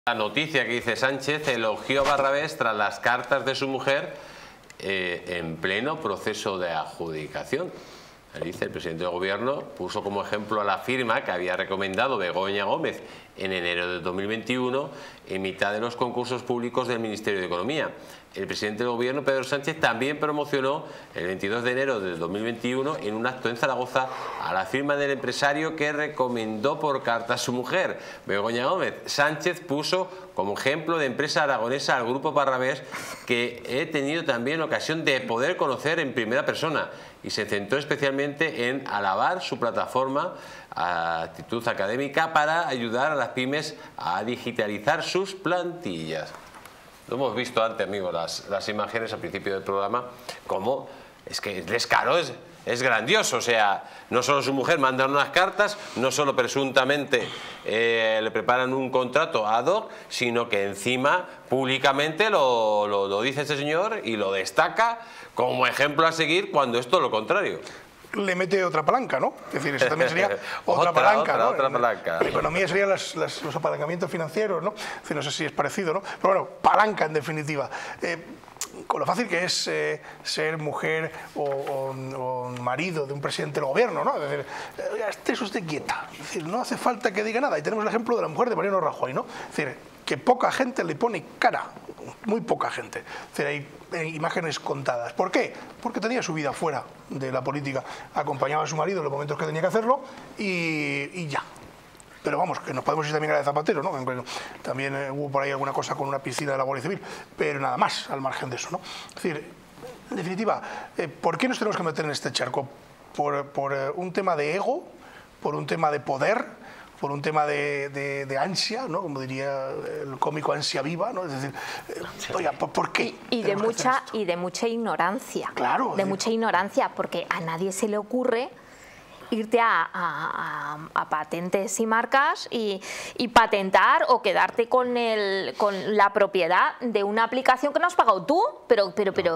La noticia que dice Sánchez elogió a Barrabés tras las cartas de su mujer en pleno proceso de adjudicación. Dice, el presidente del gobierno puso como ejemplo a la firma que había recomendado Begoña Gómez en enero de 2021 en mitad de los concursos públicos del Ministerio de Economía. El presidente del gobierno, Pedro Sánchez, también promocionó el 22 de enero del 2021 en un acto en Zaragoza a la firma del empresario que recomendó por carta a su mujer, Begoña Gómez. Sánchez puso como ejemplo de empresa aragonesa al Grupo Barrabés, que he tenido también ocasión de poder conocer en primera persona, y se centró especialmente en alabar su plataforma Actitud Académica para ayudar a las pymes a digitalizar sus plantillas. Lo hemos visto antes, amigos, las imágenes al principio del programa, como es que el descaro es grandioso. O sea, no solo su mujer manda unas cartas, no solo presuntamente le preparan un contrato ad hoc, sino que encima públicamente lo dice este señor y lo destaca como ejemplo a seguir, cuando es todo lo contrario. Le mete otra palanca, ¿no? Es decir, eso también sería otra palanca, ¿no? Otra palanca. La economía serían los apalancamientos financieros, ¿no? Es decir, no sé si es parecido, ¿no? Pero bueno, palanca en definitiva. Con lo fácil que es ser mujer o marido de un presidente del gobierno, ¿no? Es decir, esté usted quieta. Es decir, no hace falta que diga nada. Y tenemos el ejemplo de la mujer de Mariano Rajoy, ¿no? Es decir, que poca gente le pone cara, muy poca gente. Es decir, hay imágenes contadas. ¿Por qué? Porque tenía su vida fuera de la política, acompañaba a su marido en los momentos que tenía que hacerlo y ya. Pero vamos, que nos podemos ir también a la de Zapatero, ¿no? También hubo por ahí alguna cosa con una piscina de la Guardia Civil, pero nada más al margen de eso, ¿no? Es decir, en definitiva, ¿por qué nos tenemos que meter en este charco? ¿Por un tema de ego? ¿Por un tema de poder? ¿Por un tema de ansia, ¿no? Como diría el cómico, ansia viva, ¿no? Es decir, oiga, ¿por qué? Y de mucha ignorancia. Claro. De mucha ignorancia, porque a nadie se le ocurre irte a patentes y marcas y patentar o quedarte con la propiedad de una aplicación que no has pagado tú, pero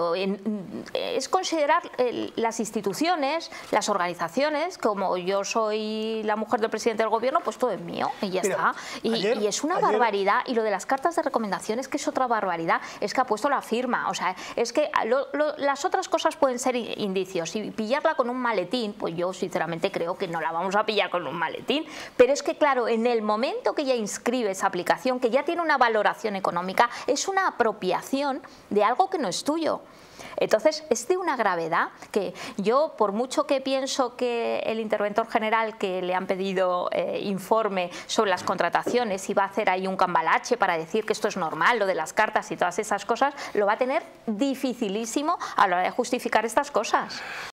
es considerar las instituciones, las organizaciones, como yo soy la mujer del presidente del gobierno, pues todo es mío y ya está. Y es una barbaridad. Y lo de las cartas de recomendaciones, que es otra barbaridad, es que ha puesto la firma. O sea, es que las otras cosas pueden ser indicios, y pillarla con un maletín, pues yo sinceramente creo que no la vamos a pillar con un maletín, pero es que claro, en el momento que ya inscribe esa aplicación, que ya tiene una valoración económica, es una apropiación de algo que no es tuyo. Entonces, es de una gravedad que yo, por mucho que pienso que el interventor general, que le han pedido informe sobre las contrataciones y va a hacer ahí un cambalache para decir que esto es normal, lo de las cartas y todas esas cosas, lo va a tener dificilísimo a la hora de justificar estas cosas.